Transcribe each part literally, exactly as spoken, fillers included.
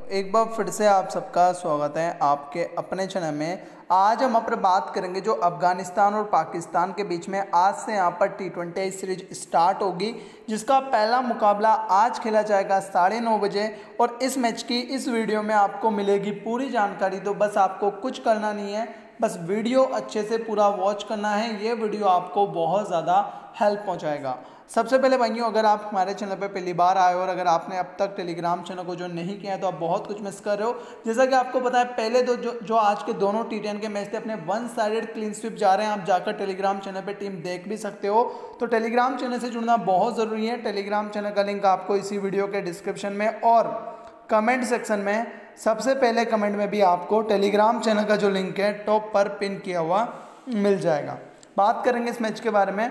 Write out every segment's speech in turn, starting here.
एक बार फिर से आप सबका स्वागत है आपके अपने चैनल में। आज हम अपने बात करेंगे जो अफगानिस्तान और पाकिस्तान के बीच में आज से यहाँ पर टी ट्वेंटी सीरीज स्टार्ट होगी, जिसका पहला मुकाबला आज खेला जाएगा साढ़े नौ बजे। और इस मैच की इस वीडियो में आपको मिलेगी पूरी जानकारी। तो बस आपको कुछ करना नहीं है, बस वीडियो अच्छे से पूरा वॉच करना है। ये वीडियो आपको बहुत ज़्यादा हेल्प पहुंचाएगा। सबसे पहले भाइयों, अगर आप हमारे चैनल पर पहली बार आए हो और अगर आपने अब तक टेलीग्राम चैनल को जो नहीं किया है तो आप बहुत कुछ मिस कर रहे हो। जैसा कि आपको पता है, पहले दो जो जो आज के दोनों टी टेन के मैच थे अपने वन साइडेड क्लीन स्वीप जा रहे हैं। आप जाकर टेलीग्राम चैनल पर टीम देख भी सकते हो। तो टेलीग्राम चैनल से जुड़ना बहुत ज़रूरी है। टेलीग्राम चैनल का लिंक आपको इसी वीडियो के डिस्क्रिप्शन में और कमेंट सेक्शन में सबसे पहले कमेंट में भी आपको टेलीग्राम चैनल का जो लिंक है टॉप पर पिन किया हुआ मिल जाएगा। बात करेंगे इस मैच के बारे में।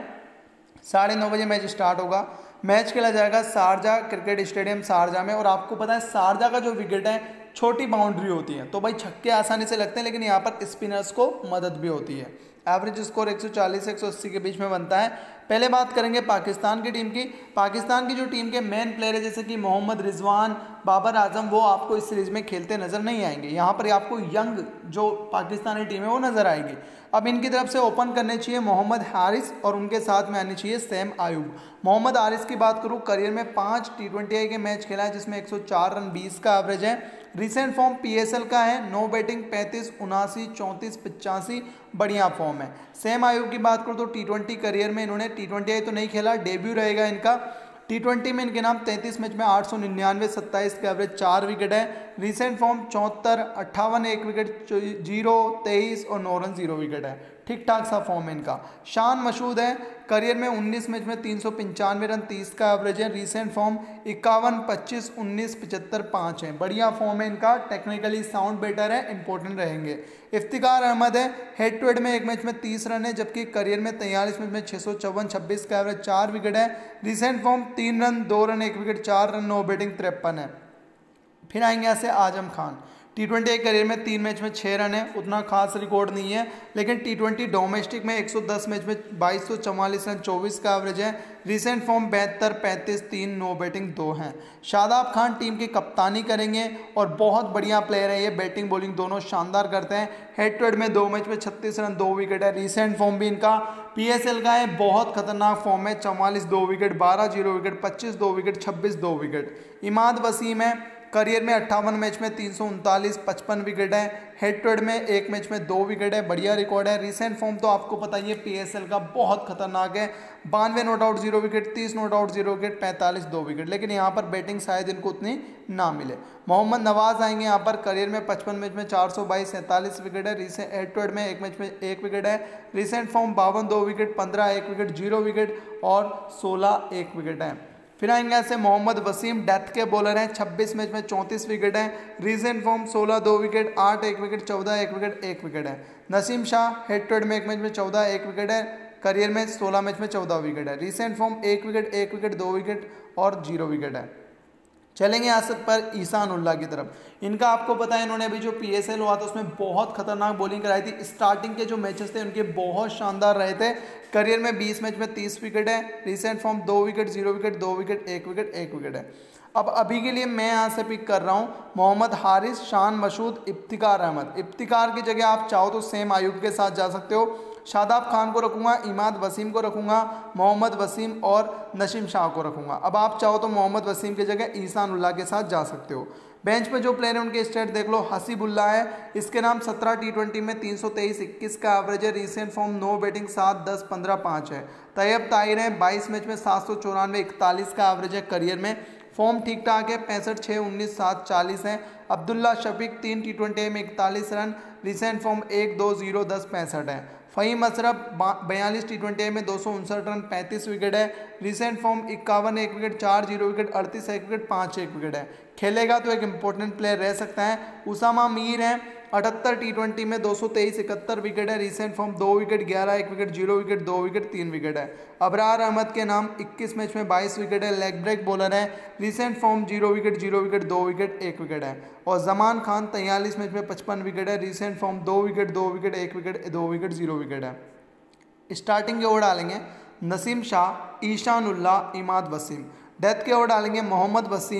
साढ़े नौ बजे मैच स्टार्ट होगा। मैच खेला जाएगा शारजा क्रिकेट स्टेडियम शारजा में। और आपको पता है शारजा का जो विकेट है छोटी बाउंड्री होती है, तो भाई छक्के आसानी से लगते हैं, लेकिन यहाँ पर स्पिनर्स को मदद भी होती है। एवरेज स्कोर एक सौ चालीस से एक सौ अस्सी के बीच में बनता है। पहले बात करेंगे पाकिस्तान की टीम की। पाकिस्तान की जो टीम के मेन प्लेयर है जैसे कि मोहम्मद रिजवान, बाबर आजम, वो आपको इस सीरीज में खेलते नजर नहीं आएंगे। यहाँ पर आपको यंग जो पाकिस्तानी टीम है वो नजर आएगी। अब इनकी तरफ से ओपन करने चाहिए मोहम्मद हारिस और उनके साथ में आने चाहिए सैम आयूब। मोहम्मद हारिस की बात करूँ, करियर में पाँच टी ट्वेंटी आई के मैच खेला है जिसमें एक सौ चार रन बीस का एवरेज है। रिसेंट फॉर्म पीएसएल का है, नो बैटिंग पैंतीस उनासी चौंतीस पचासी, बढ़िया फॉर्म है। सैम आयूब की बात करूँ तो टी ट्वेंटी करियर में इन्होंने टी ट्वेंटी आई तो नहीं खेला, डेब्यू रहेगा इनका। टी ट्वेंटी में इनके नाम तैंतीस मैच में आठ सौ निन्यानवे सत्ताईस का एवरेज, चार विकेट है। रिसेंट फॉर्म चौहत्तर अट्ठावन एक विकेट जीरो तेईस और नौ रन जीरो विकेट है। ठीक ठाक सा फॉर्म है इनका। शान मशहूद है, करियर में उन्नीस मैच में तीन सौ पंचानवे रन तीस का एवरेज है। रिसेंट फॉर्म इक्यावन पच्चीस उन्नीस पचहत्तर पाँच है, बढ़िया फॉर्म है इनका। टेक्निकली साउंड बेटर है, इंपॉर्टेंट रहेंगे। इफ्तिकार अहमद है, हेड टू हेड में एक मैच में तीस रन है, जबकि करियर में तैंतालीस मैच में छः सौ चौवन छब्बीस का एवरेज, चार विकेट है। रिसेंट फॉर्म तीन रन दो रन एक विकेट चार रन नो बैटिंग तिरपन है। फिर आएंगे यहाँ से Azam Khan. T twenty career में तीन मैच में छः रन है, उतना खास रिकॉर्ड नहीं है, लेकिन टी ट्वेंटी डोमेस्टिक में एक सौ दस मैच में बाईस सौ चौवालीस रन चौबीस का एवरेज है। रिसेंट फॉर्म बहत्तर पैंतीस तीन नो बैटिंग दो हैं। शादाब खान टीम की कप्तानी करेंगे और बहुत बढ़िया प्लेयर है ये, बैटिंग बॉलिंग दोनों शानदार करते हैं। हेड टू हेड में दो मैच में छत्तीस रन दो विकेट है। रिसेंट फॉर्म भी इनका पीएसएल का है, बहुत खतरनाक फॉर्म है। चौवालीस दो विकेट, बारह जीरो विकेट, पच्चीस दो विकेट, छब्बीस दो विकेट। इमाद वसीम है, करियर में अट्ठावन मैच में तीन सौ उनतालीस पचपन विकेट है। हेड टू हेड में एक मैच में दो विकेट है, बढ़िया रिकॉर्ड है। रिसेंट फॉर्म तो आपको पता ही है पीएसएल का बहुत खतरनाक है, बानवे नॉट आउट जीरो विकेट, तीस नॉट आउट जीरो विकेट, पैंतालीस दो विकेट, लेकिन यहाँ पर बैटिंग शायद इनको उतनी ना मिले। मोहम्मद नवाज आएंगे यहाँ पर, करियर में पचपन मैच में चार सौ बाईस सैंतालीस विकेट है। रिसेंट हेड टू हेड में एक मैच में एक विकेट है। रिसेंट फॉर्म बावन दो विकेट, पंद्रह एक विकेट, जीरो विकेट और सोलह एक विकेट है। फिर आएंगे ऐसे मोहम्मद वसीम, डेथ के बॉलर हैं, छब्बीस मैच में चौंतीस विकेट हैं। रिसेंट फॉर्म सोलह दो विकेट, आठ एक विकेट, चौदह एक विकेट, एक विकेट है। Naseem Shah, head to head में एक मैच में चौदह एक विकेट है, करियर में सोलह मैच में चौदह विकेट है। रिसेंट फॉर्म एक विकेट एक विकेट दो विकेट और जीरो विकेट है। चलेंगे आसद पर ईशान उल्लाह की तरफ। इनका आपको पता है इन्होंने अभी जो पीएसएल हुआ था उसमें बहुत खतरनाक बॉलिंग कराई थी। स्टार्टिंग के जो मैचेस थे उनके बहुत शानदार रहे थे। करियर में बीस मैच में तीस विकेट है। रिसेंट फॉर्म दो विकेट जीरो विकेट दो विकेट एक विकेट एक विकेट है। अब अभी के लिए मैं यहाँ से पिक कर रहा हूँ मोहम्मद हारिस, शान मशहूद, इफ्तिकार अहमद। इफ्तिकार की जगह आप चाहो तो सैम आयूब के साथ जा सकते हो। शादाब खान को रखूंगा, इमाद वसीम को रखूंगा, मोहम्मद वसीम और नसीम शाह को रखूंगा। अब आप चाहो तो मोहम्मद वसीम की जगह ईशान उल्लाह के साथ जा सकते हो। बेंच पे जो प्लेयर है उनके स्टेट देख लो। हसीबुल्लाह है, इसके नाम सत्रह टी ट्वेंटी में तीन सौ तेईस इक्कीस का एवरेज है। रिसेंट फॉर्म नो बैटिंग सात दस पंद्रह पाँच है। तैयब ताहिर है, बाईस मैच में सात सौ चौरानवे इकतालीस का एवरेज है। करियर में फॉर्म ठीक ठाक है, पैंसठ छः उन्नीस सात चालीस है। अब्दुल्ला शफीक तीन टी ट्वेंटी में इकतालीस रन, रिसेंट फॉर्म एक दो जीरो दस पैंसठ है। फ़हीम अशरफ बयालीस टी ट्वेंटी में दो सौ उनसठ रन, पैंतीस विकेट है। रिसेंट फॉर्म इक्यावन एक विकेट, चार जीरो विकेट, अड़तीस एक विकेट, पाँच एक विकेट है। खेलेगा तो एक इंपॉर्टेंट प्लेयर रह सकता है। उसामा मीर है, अठहत्तर टी ट्वेंटी में दो सौ तेईस इकहत्तर विकेट है। रिसेंट फॉर्म दो विकेट, ग्यारह एक विकेट, जीरो विकेट, दो विकेट, तीन विकेट है। अबरार अहमद के नाम इक्कीस मैच में बाईस विकेट है, लेग ब्रेक बॉलर है। Recent form zero wicket, zero wicket, दो विकेट, एक विकेट है। और जमान खान तैंतालीस मैच में पचपन विकेट है। रिसेंट फॉर्म दो विकेट, दो विकेट, एक विकेट, दो विकेट, जीरो विकेट है। स्टार्टिंग के ओवर डालेंगे नसीम शाह, ईशान उल्लाह, इमाद वसीम। डेथ के ओवर डालेंगे मोहम्मद वसीम,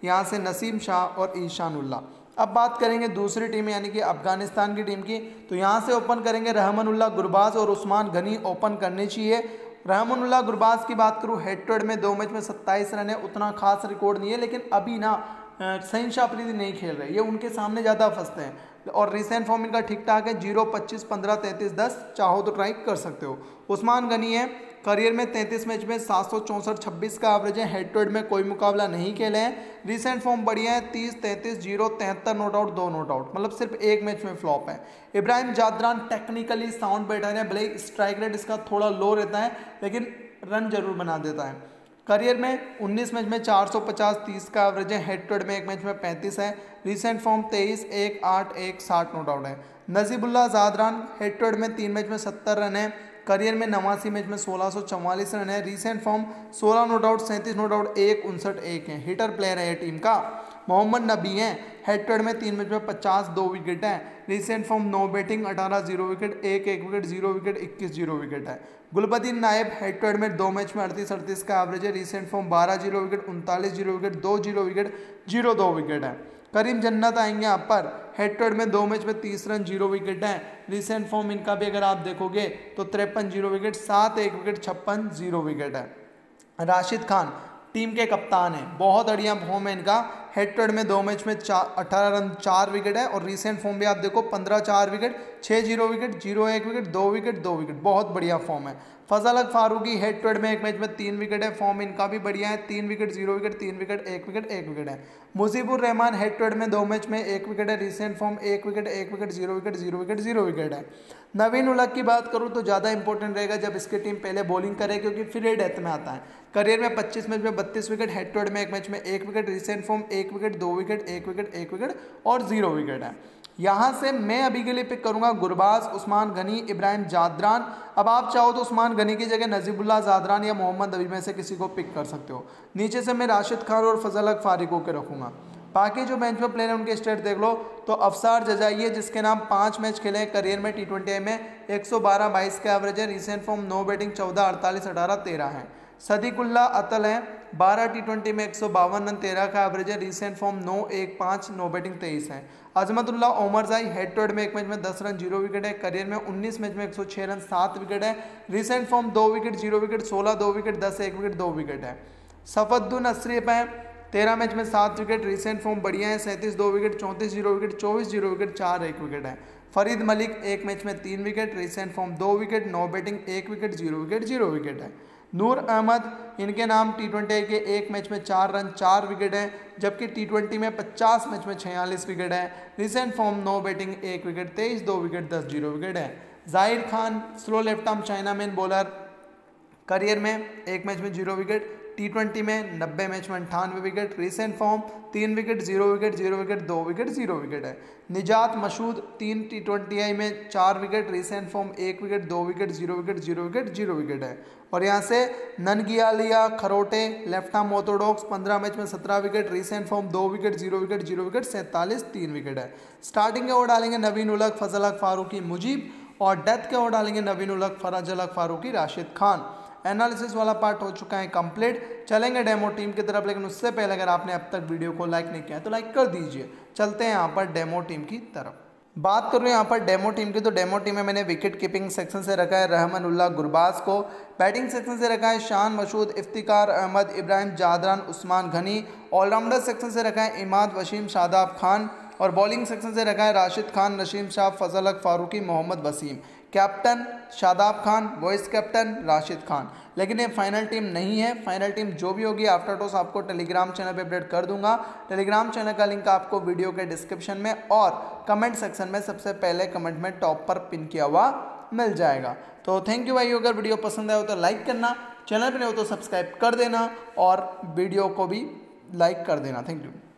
यहाँ से नसीम शाह और ईशान उल्लाह। अब बात करेंगे दूसरी टीम यानी कि अफगानिस्तान की टीम की, तो यहाँ से ओपन करेंगे रहमानुल्लाह गुरबाज और उस्मान गनी ओपन करनी चाहिए। रहमानुल्लाह गुरबाज की बात करूँ, हेड टू हेड में दो मैच में सत्ताईस रन है, उतना खास रिकॉर्ड नहीं है, लेकिन अभी ना सहीन शाह अफरीदी नहीं खेल रहे, ये उनके सामने ज़्यादा फंसते हैं। और रिसेंट फॉर्म इनका ठीक ठाक है, जीरो पच्चीस पंद्रह तैंतीस दस, चाहो तो ट्राई कर सकते हो। उस्मान गनी है, करियर में तैंतीस मैच में सात सौ चौंसठ छब्बीस का एवरेज है, हेड टू हेड में कोई मुकाबला नहीं खेले हैं। रिसेंट फॉर्म बढ़िया है, तीस तैंतीस जीरो तिहत्तर नोट आउट दो नोट आउट, मतलब सिर्फ एक मैच में फ्लॉप है। Ibrahim Zadran technically sound batter है, भले स्ट्राइक रेट इसका थोड़ा लो रहता है लेकिन रन जरूर बना देता है। करियर में उन्नीस मैच में चार सौ पचास तीस का एवरेज है, हेड टू हेड में एक मैच में पैंतीस है। रिसेंट फॉर्म तेईस एक आठ एक साठ नोट आउट है। Najibullah Zadran head to head में तीन मैच में सत्तर रन है, करियर में नवासी मैच में सोलह सौ चौवालीस रन है। रिसेंट फॉर्म सोलह नोट आउट सैंतीस नोट आउट एक उनसठ एक है। हिटर प्लेयर है ये टीम का। मोहम्मद नबी हैं, हेड टू हेड में तीन मैच में पचास दो विकेट है। रिसेंट फॉर्म नो बैटिंग अठारह जीरो विकेट एक एक विकेट जीरो विकेट इक्कीस जीरो विकेट है। गुलबदीन नायब हेड टू हेड में दो मैच में अड़तीस अड़तीस का एवरेज है। रिसेंट फॉर्म बारह जीरो विकेट उनतालीस जीरो विकेट दो जीरो विकेट जीरो दो विकेट है। करीम जन्नत आएंगे यहाँ पर, हेड टू हेड में दो मैच में तीस रन जीरो विकेट है। रिसेंट फॉर्म इनका भी अगर आप देखोगे तो तिरपन जीरो विकेट सात एक विकेट छप्पन जीरो विकेट है। राशिद खान टीम के कप्तान है, बहुत बढ़िया फॉर्म है इनका। हेड टू हेड में दो मैच में चार अठारह रन चार विकेट है, और रिसेंट फॉर्म भी आप देखो पंद्रह चार विकेट छः जीरो विकेट जीरो एक विकेट दो विकेट दो विकेट, बहुत बढ़िया फॉर्म है। फजल Haq Farooqui head to head में एक मैच में तीन विकेट है, फॉर्म इनका भी बढ़िया है, तीन विकेट जीरो विकेट तीन विकेट एक विकेट एक विकेट है। Mujeebur Rahman head to head में दो मैच में एक विकेट है, रिसेंट फॉर्म एक विकेट एक wicket zero wicket zero wicket zero wicket है। नवीन उलग की बात करूँ तो ज़्यादा इंपॉर्टेंट रहेगा जब इसकी टीम पहले बॉलिंग करे, क्योंकि फिर ये डेथ में आता है। करियर में पच्चीस मैच में बत्तीस विकेट, हेड टू हेड में एक मैच में एक विकेट, रिसेंट फॉर्म एक विकेट दो विकेट एक विकेट एक विकेट और जीरो विकेट है। यहाँ से मैं अभी के लिए पिक करूंगा गुरबाज, उस्मान गनी, इब्राहिम जादरान। अब आप चाहो तो उस्मान गनी की जगह नजीबुल्लाह जादरान या मोहम्मद नबी में से किसी को पिक कर सकते हो। नीचे से मैं राशिद खान और फजल हक फारूकी को रखूंगा। बाकी जो बेंच पर प्लेयर है उनके स्टेट देख लो तो अफसार जजाई है, जिसके नाम पाँच मैच खेले हैं करियर में टी ट्वेंटी में, एक सौ बारह बाईस का एवरेज है। रिसेंट फॉर्म नो बैटिंग चौदह अड़तालीस अठारह तेरह है। सदीकुल्ला अतल हैं, बारह टी ट्वेंटी में एक सौ बावन रन तेरह का एवरेज है। रिसेंट फॉर्म नौ एक पाँच नो बैटिंग तेईस है। Azmatullah Omarzai head to head में एक मैच में दस रन जीरो विकेट है, करियर में उन्नीस मैच में एक सौ छः रन सात विकेट है। रिसेंट फॉर्म दो विकेट जीरो विकेट सोलह दो विकेट दस एक विकेट दो विकेट है। सफद्दुन अशरफ हैं, तेरह मैच में सात विकेट, रिसेंट फॉर्म बढ़िया है, सैंतीस दो विकेट चौंतीस जीरो विकेट चौबीस जीरो विकेट चार एक विकेट है। फरीद मलिक एक मैच में तीन विकेट, रिसेंट फॉर्म दो विकेट नो बैटिंग एक wicket zero wicket zero wicket है। नूर अहमद, इनके नाम टी ट्वेंटी के एक मैच में चार रन चार विकेट है, जबकि टी ट्वेंटी में पचास मैच में छियालीस विकेट है। रिसेंट फॉर्म नो बैटिंग एक विकेट तेईस दो विकेट दस जीरो विकेट है। Zahir Khan slow left arm chinaman bowler, career में एक मैच में जीरो विकेट, टी ट्वेंटी में नब्बे मैच में अंठानवे विकेट। रिसेंट फॉर्म तीन wicket zero wicket zero wicket दो विकेट जीरो विकेट है। निजात मशहूद तीन टी ट्वेंटी आई में चार विकेट, रिसेंट फॉर्म एक विकेट दो wicket zero wicket zero wicket zero wicket है। और यहाँ से Nangeyalia Kharote left arm orthodox पंद्रह मैच में सत्रह विकेट, रिसेंट फॉर्म दो wicket zero wicket zero wicket सैंतालीस तीन विकेट है। स्टार्टिंग के ओवर डालेंगे नवीन उलग, फजल हक फारूकी, मुजीब, और डेथ के ओवर डालेंगे नवीन उलग, फजल हक फारूकी, राशिद खान। एनालिसिस वाला पार्ट हो चुका है कंप्लीट, चलेंगे डेमो टीम की तरफ, लेकिन उससे पहले अगर आपने अब तक वीडियो को लाइक नहीं किया है तो लाइक कर दीजिए। चलते हैं यहाँ पर डेमो टीम की तरफ। बात करूँ यहाँ पर डेमो टीम की, तो डेमो टीम में मैंने विकेट कीपिंग सेक्शन से रखा है रहमानुल्लाह गुरबाज को, बैटिंग सेक्शन से रखा है शान मशहूद, इफ्तिकार अहमद, इब्राहिम जादरान, उस्मान गनी, ऑलराउंडर सेक्शन से रखा है इमाद वसीम, शादाब खान, और बॉलिंग सेक्शन से रखा है Rashid Khan, Naseem Shah, Fazal Haq Farooqi, Mohammad Wasim. Captain Shadab Khan, vice captain Rashid Khan. लेकिन ये फाइनल टीम नहीं है, फाइनल टीम जो भी होगी आफ्टर टॉस आपको टेलीग्राम चैनल पे अपडेट कर दूंगा। टेलीग्राम चैनल का लिंक आपको वीडियो के डिस्क्रिप्शन में और कमेंट सेक्शन में सबसे पहले कमेंट में टॉप पर पिन किया हुआ मिल जाएगा। तो थैंक यू भाई, अगर वीडियो पसंद आया हो तो लाइक करना, चैनल पर नहीं हो तो सब्सक्राइब कर देना और वीडियो को भी लाइक कर देना। Thank you.